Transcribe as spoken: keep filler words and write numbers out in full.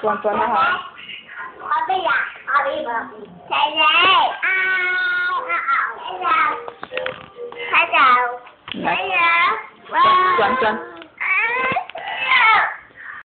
转转的哈。 好的呀，好的嘛。谁谁啊啊啊！谁谁？谁谁？谁谁？ 转转。